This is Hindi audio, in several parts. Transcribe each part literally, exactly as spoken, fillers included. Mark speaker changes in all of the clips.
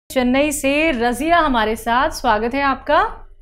Speaker 1: चेन्नई से रजिया हमारे साथ, स्वागत है आपका।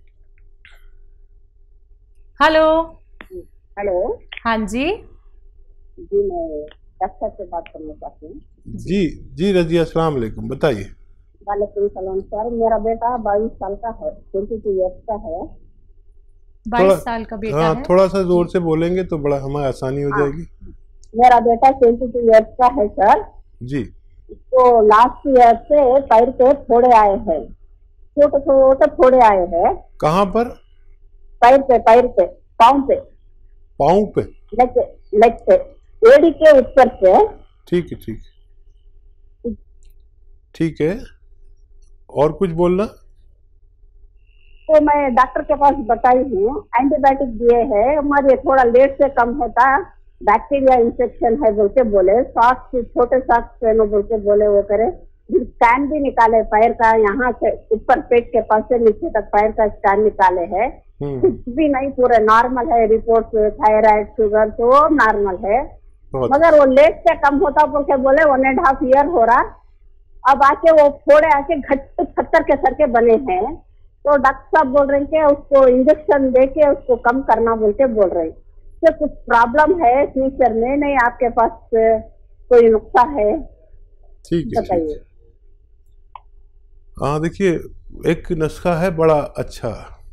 Speaker 1: Hello
Speaker 2: hello.
Speaker 1: हाँ जी
Speaker 2: जी मैं डॉक्टर से बात करना चाहती हूँ।
Speaker 3: जी जी रजिया, अस्सलाम वालेकुम, बताइए।
Speaker 2: वालेकुम सलाम सर। मेरा बेटा बाईस साल का है, ट्वेंटी टू ईयर्स का है।
Speaker 1: बाईस साल का बेटा
Speaker 3: हाँ,
Speaker 1: है।
Speaker 3: थोड़ा सा जोर से बोलेंगे तो बड़ा हमें आसानी हो जाएगी।
Speaker 2: मेरा बेटा ट्वेंटी टू ईयर्स का है सर।
Speaker 3: जी।
Speaker 2: तो लास्ट ईयर से पैर पे फोड़े आए हैं, छोटे छोटे फोड़े आए हैं।
Speaker 3: कहाँ पर?
Speaker 2: पैर पे, पैर पे, पाँव पे।
Speaker 3: पाँव पे?
Speaker 2: लेग लेग पे, एड़ी के ऊपर से।
Speaker 3: ठीक है, ठीक है, ठीक है। और कुछ बोलना?
Speaker 2: तो मैं डॉक्टर के पास बताई हूँ, एंटीबायोटिक दिए हैं, मगर थोड़ा लेट से कम होता, बैक्टीरिया इंफेक्शन है बोल के बोले। सॉक्स, छोटे सॉक्स पहनो बोल के बोले, वो करे। स्कैन भी निकाले पैर का, यहाँ से ऊपर पेट के पास से नीचे तक पैर का स्कैन निकाले है, कुछ भी नहीं, पूरे नॉर्मल है। रिपोर्ट, थायराइड, शुगर तो नॉर्मल है, मगर वो लेट से कम होता बोल के बोले। वन एंड हाफ ईयर हो रहा, अब आके वो फोड़े आके घट पत्थर के सर के बने हैं। तो डॉक्टर साहब बोल रहे हैं कि उसको इंजेक्शन दे के उसको कम करना बोल के बोल रहे हैं। तो कुछ प्रॉब्लम है फ्यूचर में? नहीं आपके पास कोई नुस्खा है?
Speaker 3: ठीक है, बताइए। हाँ देखिए, एक नुस्खा है बड़ा अच्छा,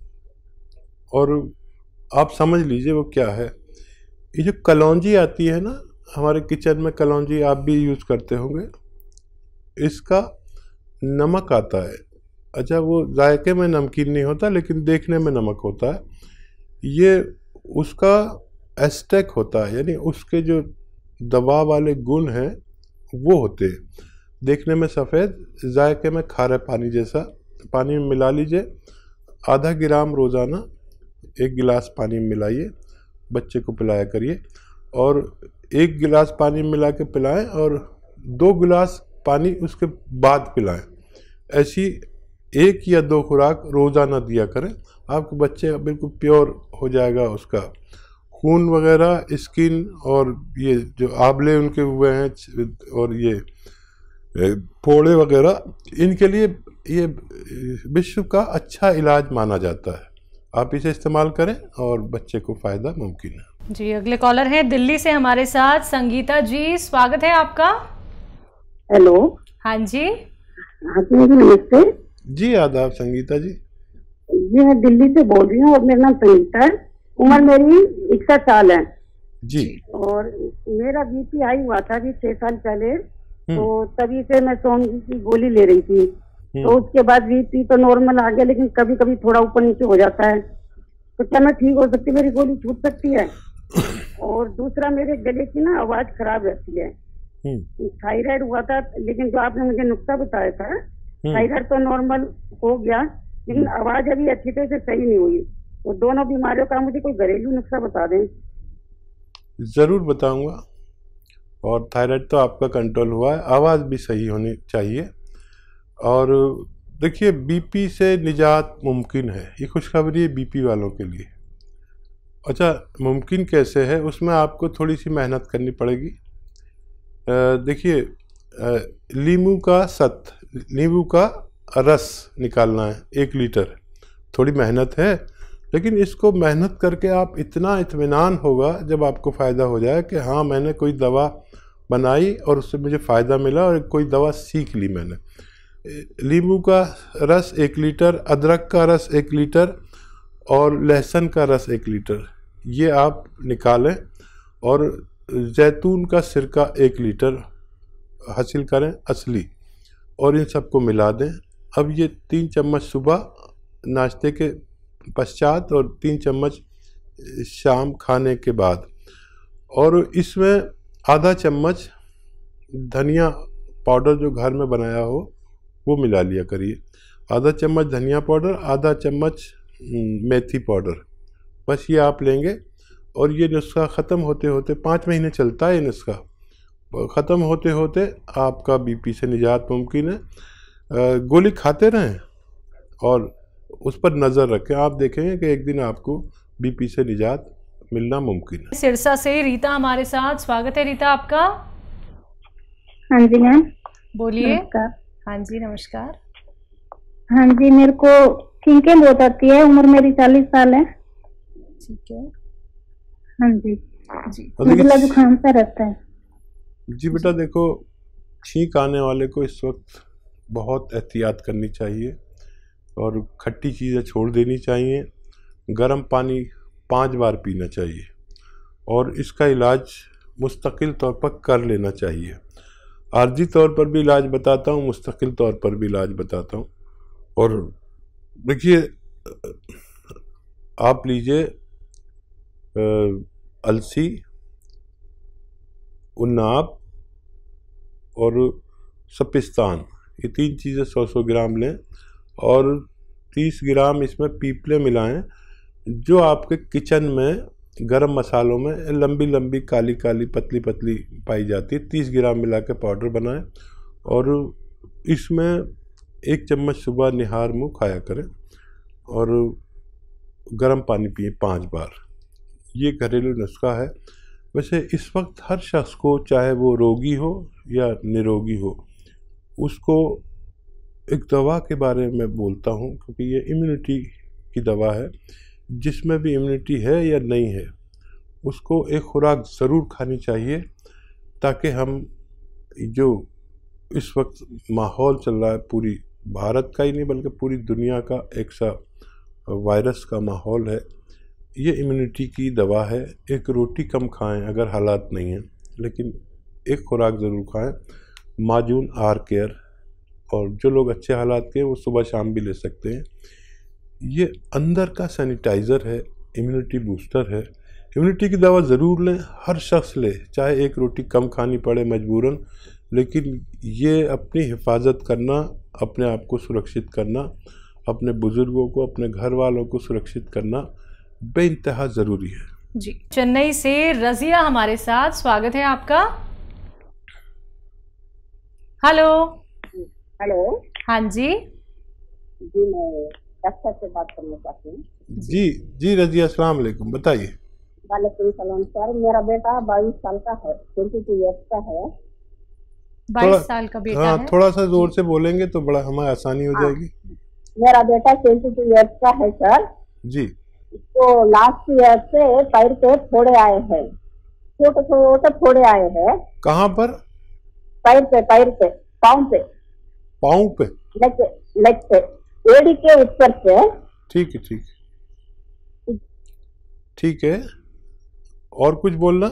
Speaker 3: और आप समझ लीजिए वो क्या है। ये जो कलौंजी आती है ना, हमारे किचन में कलौंजी आप भी यूज़ करते होंगे। इसका नमक आता है। अच्छा, वो जायके में नमकीन नहीं होता, लेकिन देखने में नमक होता है। ये उसका एस्टेक होता है, यानी उसके जो दवा वाले गुण हैं वो होते हैं। देखने में सफ़ेद, जायके में खारे पानी जैसा। पानी में मिला लीजिए, आधा ग्राम रोज़ाना एक गिलास पानी में मिलाइए, बच्चे को पिलाया करिए। और एक गिलास पानी में मिला के पिलाएं और दो गिलास पानी उसके बाद पिलाएं। ऐसी एक या दो खुराक रोज़ाना दिया करें, आपके बच्चे बिल्कुल प्योर हो जाएगा। उसका खून वगैरह, स्किन और ये जो आबले उनके हुए हैं और ये फोड़े वगैरह, इनके लिए ये विश्व का अच्छा इलाज माना जाता है। आप इसे इस्तेमाल करें और बच्चे को फ़ायदा मुमकिन है।
Speaker 1: जी, अगले कॉलर हैं दिल्ली से हमारे साथ, संगीता जी, स्वागत है आपका।
Speaker 2: हेलो।
Speaker 1: हाँ जी।
Speaker 2: हाँ जी, नमस्ते
Speaker 3: जी। आदाब संगीता जी।
Speaker 2: जी मैं दिल्ली से बोल रही हूँ और मेरा नाम संगीता है। उम्र मेरी इकसठ साल है
Speaker 3: जी।
Speaker 2: और मेरा बीपी हाई हुआ था अभी छह साल पहले। तो तभी से मैं सोम की गोली ले रही थी। तो उसके बाद बीपी तो नॉर्मल आ गया, लेकिन कभी कभी थोड़ा ऊपर नीचे हो जाता है। तो क्या मैं ठीक हो सकती, मेरी गोली छूट सकती है? और दूसरा, मेरे गले की ना आवाज खराब रहती है। थायराइड हुआ था, लेकिन जो आपने मुझे नुस्खा बताया था, थायराइड तो नॉर्मल हो गया, लेकिन आवाज अभी अच्छी तरह से सही नहीं हुई। तो दोनों बीमारियों का मुझे कोई घरेलू नुस्खा बता दें।
Speaker 3: ज़रूर बताऊंगा। और थायराइड तो आपका कंट्रोल हुआ है, आवाज़ भी सही होनी चाहिए। और देखिए, बीपी से निजात मुमकिन है, ये खुशखबरी है बीपी वालों के लिए। अच्छा, मुमकिन कैसे है? उसमें आपको थोड़ी सी मेहनत करनी पड़ेगी। देखिए, नींबू का सत, नींबू का रस निकालना है एक लीटर। थोड़ी मेहनत है, लेकिन इसको मेहनत करके आप इतना इत्मीनान होगा जब आपको फ़ायदा हो जाए कि हाँ, मैंने कोई दवा बनाई और उससे मुझे फ़ायदा मिला और कोई दवा सीख ली मैंने। नींबू का रस एक लीटर, अदरक का रस एक लीटर और लहसुन का रस एक लीटर, ये आप निकालें। और जैतून का सिरका एक लीटर हासिल करें असली, और इन सबको मिला दें। अब ये तीन चम्मच सुबह नाश्ते के पश्चात और तीन चम्मच शाम खाने के बाद, और इसमें आधा चम्मच धनिया पाउडर जो घर में बनाया हो वो मिला लिया करिए। आधा चम्मच धनिया पाउडर, आधा चम्मच मेथी पाउडर, बस ये आप लेंगे। और ये नुस्खा ख़त्म होते होते, पाँच महीने चलता है ये नुस्खा, ख़त्म होते होते आपका बीपी से निजात मुमकिन है। गोली खाते रहें और उस पर नज़र रखें, आप देखेंगे कि एक दिन आपको बीपी से निजात मिलना मुमकिन है।
Speaker 1: सिरसा से रीता हमारे साथ, स्वागत है रीता आपका।
Speaker 2: हाँ जी मैम,
Speaker 1: बोलिए। हाँ जी, नमस्कार।
Speaker 4: हाँ जी, मेरे को छींकें बहुत आती है, उम्र मेरी चालीस साल है।
Speaker 1: ठीक है
Speaker 4: हाँ जी
Speaker 1: जी।
Speaker 4: गला जुकाम सा रहता है।
Speaker 3: जी बेटा देखो, छींक आने वाले को इस वक्त बहुत एहतियात करनी चाहिए और खट्टी चीज़ें छोड़ देनी चाहिए। गर्म पानी पाँच बार पीना चाहिए और इसका इलाज मुस्तकिल तौर पर कर लेना चाहिए। आर्जी तौर पर भी इलाज बताता हूँ, मुस्तकिल तौर पर भी इलाज बताता हूँ। और देखिए, आप लीजिए अलसी, उन्नाब और सपिस्तान, ये तीन चीज़ें सौ सौ ग्राम लें और तीस ग्राम इसमें पीपले मिलाएं जो आपके किचन में गरम मसालों में लंबी लंबी काली काली पतली पतली पाई जाती है। तीस ग्राम मिला के पाउडर बनाएं और इसमें एक चम्मच सुबह निहार मुँह खाया करें और गर्म पानी पिए पाँच बार। ये घरेलू नुस्खा है। वैसे इस वक्त हर शख्स को, चाहे वो रोगी हो या निरोगी हो, उसको एक दवा के बारे में बोलता हूँ क्योंकि ये इम्यूनिटी की दवा है। जिसमें भी इम्यूनिटी है या नहीं है उसको एक खुराक ज़रूर खानी चाहिए ताकि हम जो इस वक्त माहौल चल रहा है, पूरी भारत का ही नहीं बल्कि पूरी दुनिया का एक सा वायरस का माहौल है, ये इम्यूनिटी की दवा है। एक रोटी कम खाएं अगर हालात नहीं हैं, लेकिन एक खुराक ज़रूर खाएं। माजून आर केयर, और जो लोग अच्छे हालात के वो सुबह शाम भी ले सकते हैं। ये अंदर का सैनिटाइज़र है, इम्यूनिटी बूस्टर है। इम्यूनिटी की दवा ज़रूर लें, हर शख्स ले, चाहे एक रोटी कम खानी पड़े मजबूरन, लेकिन ये अपनी हिफाजत करना, अपने आप को सुरक्षित करना, अपने बुज़ुर्गों को, अपने घर वालों को सुरक्षित करना बेइंतहा ज़रूरी है।
Speaker 1: जी, चेन्नई से रज़िया हमारे साथ, स्वागत है आपका। Hello
Speaker 2: hello.
Speaker 1: हाँ जी
Speaker 2: जी, मैं डॉक्टर से बात करना चाहती हूँ।
Speaker 3: जी जी रज़िया, अस्सलाम वालेकुम, बताइए।
Speaker 2: वालेकुम सलाम सर। मेरा बेटा बाईस साल का है, ट्वेंटी टू ईयर्स का है।
Speaker 1: बाईस साल का बेटा
Speaker 3: हाँ,
Speaker 1: है।
Speaker 3: थोड़ा सा जोर से बोलेंगे तो बड़ा हमें आसानी हो जाएगी।
Speaker 2: मेरा बेटा ट्वेंटी टू ईयर्स का है सर।
Speaker 3: जी।
Speaker 2: तो लास्ट ईयर से पैर पे फोड़े आए हैं, छोटे छोटे फोड़े आए हैं।
Speaker 3: कहाँ पर?
Speaker 2: पैर पे, पैर पे, पाँव पे।
Speaker 3: पाँव पे?
Speaker 2: लेग लेग पे, एड़ी के ऊपर से।
Speaker 3: ठीक है, ठीक है, ठीक है। और कुछ बोलना?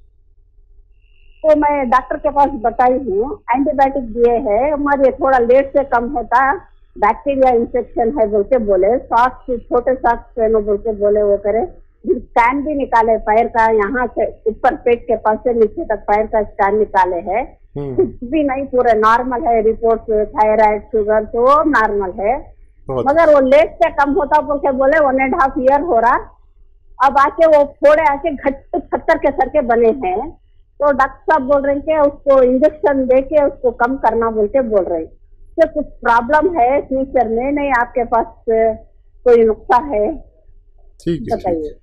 Speaker 2: तो मैं डॉक्टर के पास बताई हूँ, एंटीबायोटिक दिए हैं, मगर ये थोड़ा लेट से कम होता, बैक्टीरिया इंफेक्शन है बोल के बोले। सॉक्स, छोटे सॉक्स पहनो बोल के बोले, वो करे। स्कैन भी निकाले पैर का, यहाँ से ऊपर पेट के पास से नीचे तक पैर का स्कैन निकाले है, कुछ भी नहीं, पूरे नॉर्मल है। रिपोर्ट, थायराइड, शुगर तो नॉर्मल है, मगर वो लेट से कम होता बोल के बोले। वन एंड हाफ ईयर हो रहा, अब आके वो फोड़े आके घट पत्थर के सर के बने हैं। तो डॉक्टर साहब बोल रहे हैं कि उसको इंजेक्शन दे के उसको कम करना बोल के बोल रहे हैं। तो कुछ प्रॉब्लम है फ्यूचर में? नहीं, आपके पास कोई नुस्खा है?
Speaker 3: ठीक है, बताइए।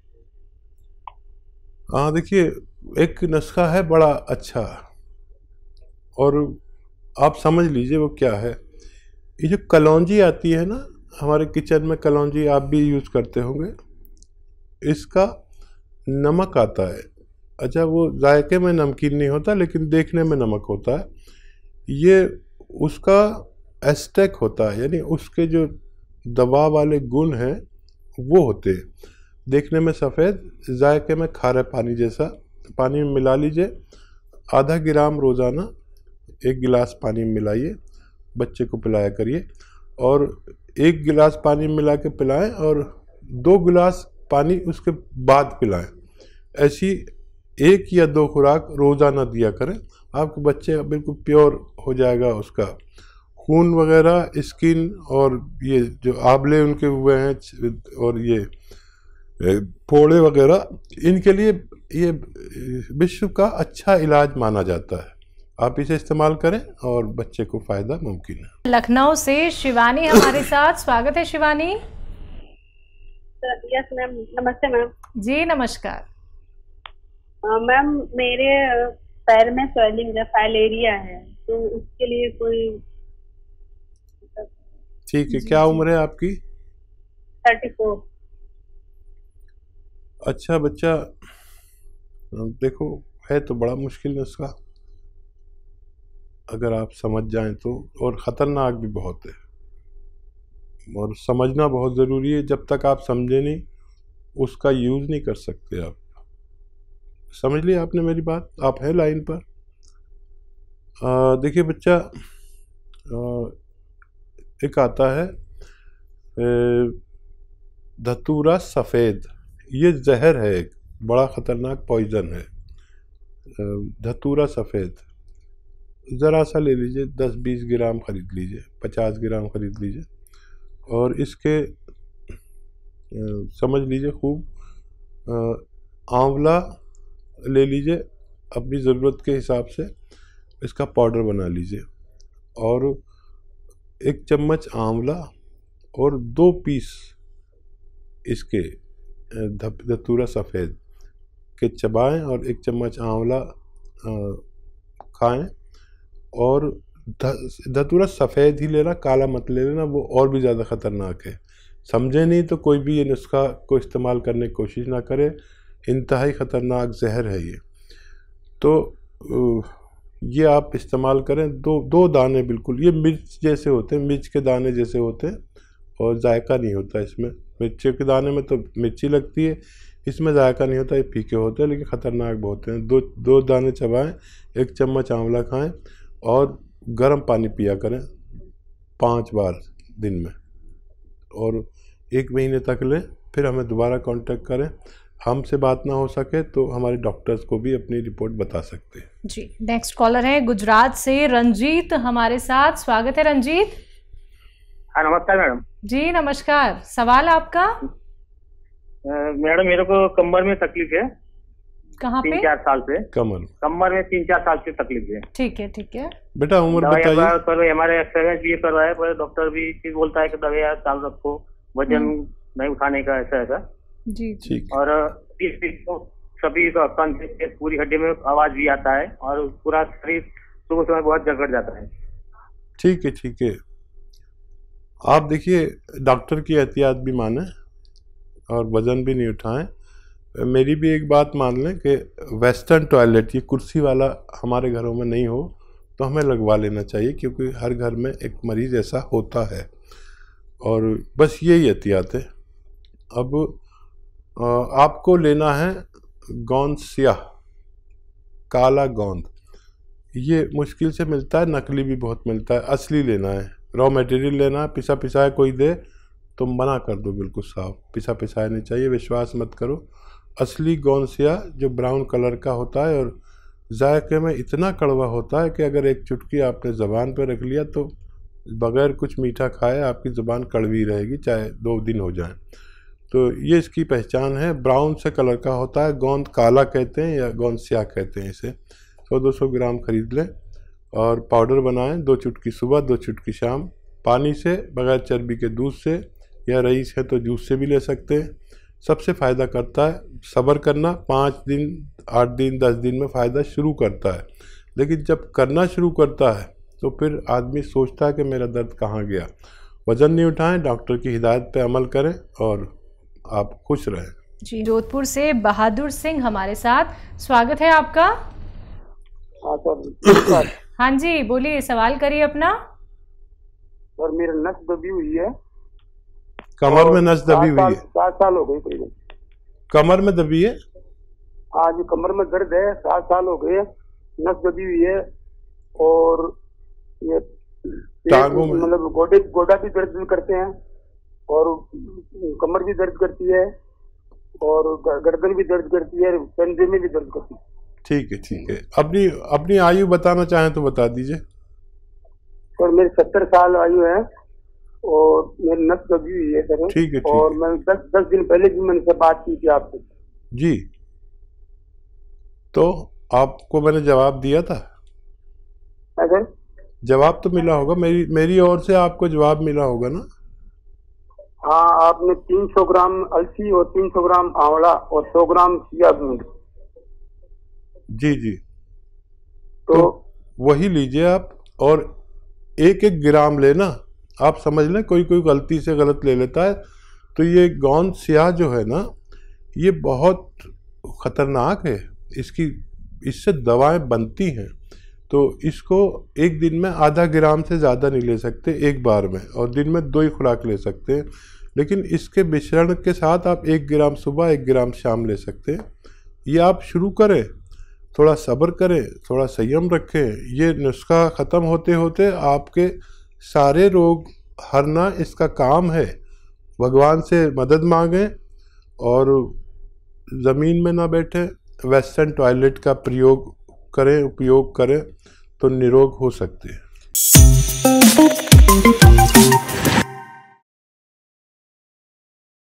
Speaker 3: हाँ देखिए, एक नुस्खा है बड़ा अच्छा, और आप समझ लीजिए वो क्या है। ये जो कलौंजी आती है ना हमारे किचन में, कलौंजी आप भी यूज़ करते होंगे, इसका नमक आता है। अच्छा, वो जायके में नमकीन नहीं होता लेकिन देखने में नमक होता है। ये उसका एस्टेक होता है, यानी उसके जो दवा वाले गुण हैं वो होते हैं। देखने में सफ़ेद, जायके में खारे पानी जैसा। पानी में मिला लीजिए, आधा ग्राम रोज़ाना एक गिलास पानी में मिलाइए, बच्चे को पिलाया करिए। और एक गिलास पानी में मिला के पिलाएं और दो गिलास पानी उसके बाद पिलाएं। ऐसी एक या दो खुराक रोज़ाना दिया करें, आपके बच्चे बिल्कुल प्योर हो जाएगा। उसका खून वगैरह, स्किन और ये जो आबले उनके हुए हैं और ये फोड़े वगैरह, इनके लिए ये विश्व का अच्छा इलाज माना जाता है। आप इसे इस्तेमाल करें और बच्चे को फ़ायदा मुमकिन है।
Speaker 1: लखनऊ से शिवानी हमारे साथ, स्वागत है शिवानी।
Speaker 5: यस मैम, नमस्ते मैम।
Speaker 1: जी नमस्कार
Speaker 5: मैम, मेरे पैर में स्वेलिंग है, फाइलेरिया है, तो उसके लिए कोई?
Speaker 3: ठीक है, क्या उम्र है आपकी?
Speaker 5: Thirty four.
Speaker 3: अच्छा बच्चा, देखो है तो बड़ा मुश्किल नुस्खा अगर आप समझ जाएं तो, और ख़तरनाक भी बहुत है और समझना बहुत ज़रूरी है। जब तक आप समझे नहीं उसका यूज़ नहीं कर सकते आप। समझ लिया आपने मेरी बात? आप है लाइन पर? देखिए बच्चा, आ, एक आता है धतूरा सफ़ेद, ये जहर है, एक बड़ा ख़तरनाक पॉइज़न है। धतूरा सफ़ेद ज़रा सा ले लीजिए, दस बीस ग्राम ख़रीद लीजिए, पचास ग्राम ख़रीद लीजिए और इसके समझ लीजिए खूब आंवला ले लीजिए, अपनी ज़रूरत के हिसाब से इसका पाउडर बना लीजिए और एक चम्मच आंवला और दो पीस इसके धतूरा सफ़ेद के चबाएं और एक चम्मच आंवला खाएं। और धतूरा सफ़ेद ही लेना, काला मत ले लेना, वो और भी ज़्यादा ख़तरनाक है। समझे नहीं तो कोई भी ये नुस्खा को इस्तेमाल करने की कोशिश ना करे, इंतहाई ख़तरनाक जहर है ये। तो ये आप इस्तेमाल करें, दो दो दाने बिल्कुल, ये मिर्च जैसे होते हैं, मिर्च के दाने जैसे होते हैं और जायका नहीं होता इसमें। मिर्च के दाने में तो मिर्ची लगती है, इसमें जायका नहीं होता, ये फीके होते हैं लेकिन ख़तरनाक बहुत हैं। दो दो दाने चबाएं, एक चम्मच आंवला खाएं और गर्म पानी पिया करें पाँच बार दिन में, और एक महीने तक लें। फिर हमें दोबारा कांटेक्ट करें, हमसे बात ना हो सके तो हमारे डॉक्टर्स को भी अपनी रिपोर्ट बता सकते हैं।
Speaker 1: जी, नेक्स्ट कॉलर है गुजरात से रंजीत हमारे साथ। स्वागत है रंजीत।
Speaker 6: हाँ नमस्कार मैडम।
Speaker 1: जी नमस्कार, सवाल आपका?
Speaker 6: मैडम मेरे को कमर में तकलीफ है।
Speaker 1: कहाँ पे?
Speaker 6: तीन चार साल से
Speaker 3: कमर
Speaker 6: कमर में तीन चार साल से तकलीफ है।
Speaker 1: ठीक है ठीक है।
Speaker 3: बेटा उम्र बताइए।
Speaker 6: करो हमारे एक्सरसाइज भी करवाया है, पर डॉक्टर भी चीज बोलता है कि दवाई चालू रखो, वजन नहीं उठाने का, ऐसा ऐसा।
Speaker 1: जी
Speaker 3: ठीक।
Speaker 6: और इस सभी का कंध से पूरी हड्डी में आवाज भी आता है और पूरा शरीर सुबह सुबह बहुत जगड़ जाता है।
Speaker 3: ठीक है ठीक है, आप देखिए डॉक्टर की एहतियात भी माने और वज़न भी नहीं उठाएं। मेरी भी एक बात मान लें कि वेस्टर्न टॉयलेट, ये कुर्सी वाला हमारे घरों में नहीं हो तो हमें लगवा लेना चाहिए, क्योंकि हर घर में एक मरीज़ ऐसा होता है। और बस यही एहतियात है। अब आपको लेना है गोंद स्याह, काला गोंद। ये मुश्किल से मिलता है, नकली भी बहुत मिलता है। असली लेना है, रॉ मटेरियल लेना है। पिसा पिसाया कोई दे तो मना कर दो, बिल्कुल साफ। पिसा पिसाया नहीं चाहिए, विश्वास मत करो। असली गोंद स्याह जो ब्राउन कलर का होता है और जायके में इतना कड़वा होता है कि अगर एक चुटकी आपने ज़बान पर रख लिया तो बग़ैर कुछ मीठा खाए आपकी ज़बान कड़वी रहेगी, चाहे दो दिन हो जाए। तो ये इसकी पहचान है। ब्राउन से कलर का होता है, गोंद काला कहते हैं या गोंद स्याह कहते हैं इसे। सौ दो सौ ग्राम ख़रीद लें और पाउडर बनाएं, दो चुटकी सुबह दो चुटकी शाम, पानी से, बग़ैर चर्बी के दूध से, या रईस है तो जूस से भी ले सकते हैं। सबसे फ़ायदा करता है। सब्र करना, पाँच दिन आठ दिन दस दिन में फ़ायदा शुरू करता है, लेकिन जब करना शुरू करता है तो फिर आदमी सोचता है कि मेरा दर्द कहाँ गया। वज़न नहीं उठाएं, डॉक्टर की हिदायत पे अमल करें और आप खुश रहें।
Speaker 1: जी, जोधपुर से बहादुर सिंह हमारे साथ। स्वागत है आपका।
Speaker 7: हाँ सर।
Speaker 1: हाँ जी बोलिए, सवाल करिए अपना।
Speaker 7: सर मेरा नस दबी हुई है,
Speaker 3: कमर में नस दबी हुई है।
Speaker 7: सात साल हो गए करीबन।
Speaker 3: कमर में दबी है?
Speaker 7: हाँ जी, कमर में दर्द है, सात साल हो गए, नस दबी हुई है और ये
Speaker 3: टांगों में,
Speaker 7: मतलब गोडे गोडा भी दर्द भी करते हैं और कमर भी दर्द करती है और गर्दन भी दर्द करती है, कंधे में भी दर्द करती है।
Speaker 3: ठीक है ठीक है। अपनी अपनी आयु बताना चाहें तो बता दीजिए।
Speaker 7: और मेरी सत्तर साल आयु है और मेरी नस दबी हुई है सर।
Speaker 3: ठीक है ठीक
Speaker 7: और
Speaker 3: है।
Speaker 7: मैं दस दस दिन पहले भी मैंने से बात की थी आपसे।
Speaker 3: जी, तो आपको मैंने जवाब दिया था।
Speaker 7: सर
Speaker 3: जवाब तो मिला होगा, मेरी मेरी ओर से आपको जवाब मिला होगा ना?
Speaker 7: हाँ, आपने तीन सौ ग्राम अलसी और तीन सौ ग्राम आंवला और सौ ग्राम चिया बूंद।
Speaker 3: जी जी,
Speaker 7: तो,
Speaker 3: तो वही लीजिए आप और एक एक ग्राम लेना आप समझ लें कोई कोई गलती से गलत ले लेता है। तो ये गोंद स्याह जो है ना, ये बहुत ख़तरनाक है, इसकी इससे दवाएं बनती हैं। तो इसको एक दिन में आधा ग्राम से ज़्यादा नहीं ले सकते एक बार में, और दिन में दो ही खुराक ले सकते हैं। लेकिन इसके मिश्रण के साथ आप एक ग्राम सुबह एक ग्राम शाम ले सकते हैं। ये आप शुरू करें, थोड़ा सब्र करें, थोड़ा संयम रखें। ये नुस्खा ख़त्म होते होते आपके सारे रोग हरना इसका काम है। भगवान से मदद मांगें और ज़मीन में ना बैठें, वेस्टर्न टॉयलेट का प्रयोग करें, उपयोग करें, तो निरोग हो सकते हैं।